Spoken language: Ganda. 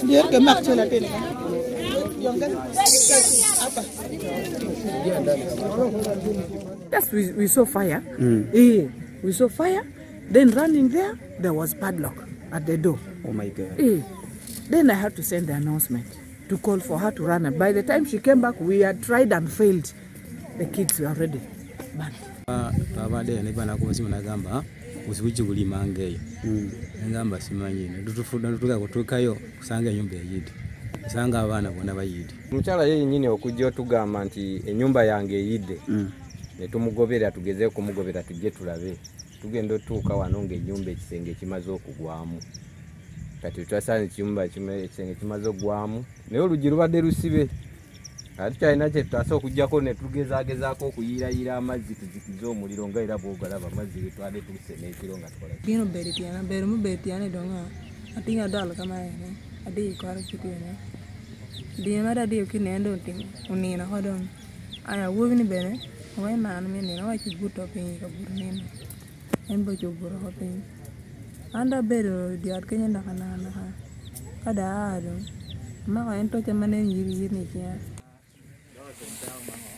Yes, we saw fire. We saw fire. Then running there was padlock at the door. Oh my God. Then I had to send the announcement to call for her to run. And by the time she came back, we had tried and failed. The kids were already banned. Usiwichi kulimanga eyo ngamba simanyine tutuka kutukayo kusanga enyumba eyidi kusanga abana bona bayidi mukyala ye nyine okujja otugamba nti enyumba yange eyide ne tumugobera tugeze kumugobera tujje tulabe tugenda otuuka wano ng'ennyumba ekisenge kimaze okugwamu kati twasanga ekisenge kimaze okugwamu naye oluggi lubadde lusibe ati kyalina kye tutaasa okugyako ne tugezaagezaako okuyiirayira amazzi tuzikize omuliro nga era bw'ogalaba amazzi getwadde tuse n'ekiro nga tukola kino beritiana berumu beritiana donga atinga dal kama ene adi kwara kitene di mara di kinendo ting unina hodon aya wubini bene wai man mi ne wa ki buto pe ka burnen embo jo buro ho pe anda bero di at kenya na kada ado ma ka ento chamane yiri ni kia